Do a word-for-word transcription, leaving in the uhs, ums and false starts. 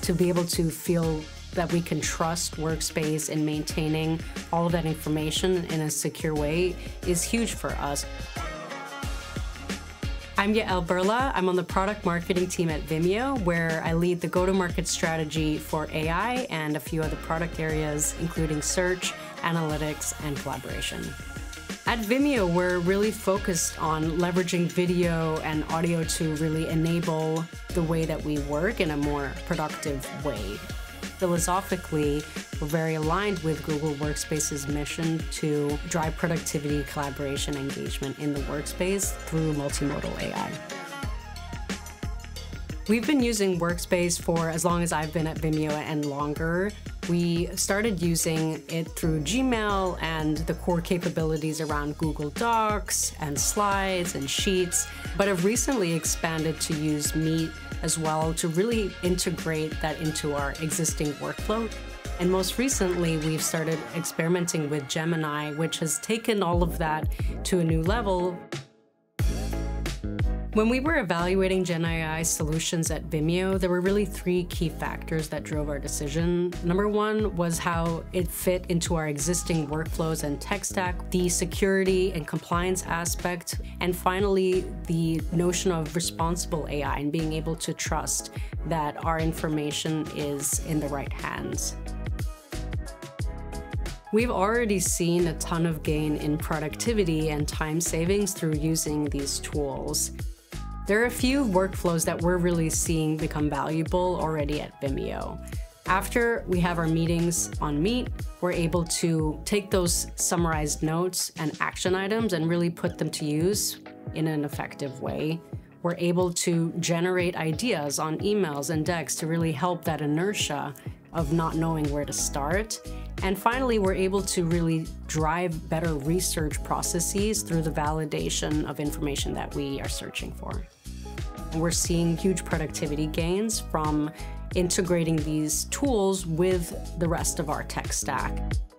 to be able to feel that we can trust Workspace in maintaining all of that information in a secure way is huge for us. I'm 𝗖𝗵𝗹𝗲𝗲. I'm on the product marketing team at Vimeo, where I lead the go-to-market strategy for A I and a few other product areas, including search, analytics, and collaboration. At Vimeo, we're really focused on leveraging video and audio to really enable the way that we work in a more productive way. Philosophically, we're very aligned with Google Workspace's mission to drive productivity, collaboration, and engagement in the workspace through multimodal A I. We've been using Workspace for as long as I've been at Vimeo and longer. We started using it through Gmail and the core capabilities around Google Docs and slides and sheets, but have recently expanded to use Meet as well to really integrate that into our existing workflow. And most recently, we've started experimenting with Gemini, which has taken all of that to a new level. When we were evaluating Gen A I solutions at Vimeo, there were really three key factors that drove our decision. Number one was how it fit into our existing workflows and tech stack, the security and compliance aspect, and finally, the notion of responsible A I and being able to trust that our information is in the right hands. We've already seen a ton of gain in productivity and time savings through using these tools. There are a few workflows that we're really seeing become valuable already at Vimeo. After we have our meetings on Meet, we're able to take those summarized notes and action items and really put them to use in an effective way. We're able to generate ideas on emails and decks to really help that inertia of not knowing where to start. And finally, we're able to really drive better research processes through the validation of information that we are searching for. And we're seeing huge productivity gains from integrating these tools with the rest of our tech stack.